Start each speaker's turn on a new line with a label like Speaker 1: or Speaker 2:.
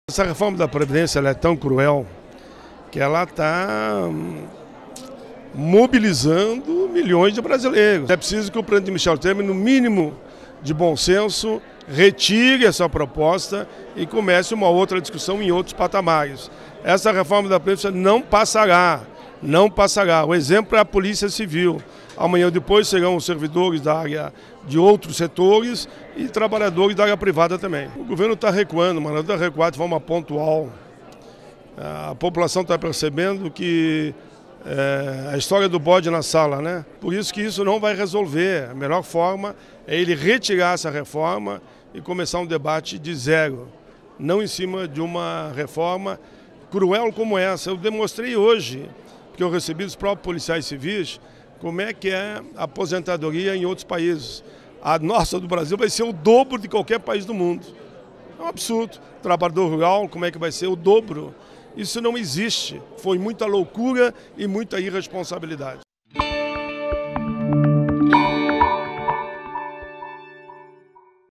Speaker 1: Essa reforma da Previdência ela é tão cruel que ela está mobilizando milhões de brasileiros. É preciso que o presidente Michel Temer, no mínimo de bom senso, retire essa proposta e comece uma outra discussão em outros patamares. Essa reforma da Previdência não passará. Não passará. O exemplo é a Polícia Civil. Amanhã ou depois serão os servidores da área de outros setores e trabalhadores da área privada também. O governo está recuando, mas não está recuando de forma pontual. A população está percebendo que a história do bode na sala, né? Por isso que isso não vai resolver. A melhor forma é ele retirar essa reforma e começar um debate de zero, não em cima de uma reforma cruel como essa. Eu demonstrei hoje, porque eu recebi dos próprios policiais civis, como é que é a aposentadoria em outros países. A nossa do Brasil vai ser o dobro de qualquer país do mundo. É um absurdo. Trabalhador rural, como é que vai ser o dobro? Isso não existe. Foi muita loucura e muita irresponsabilidade.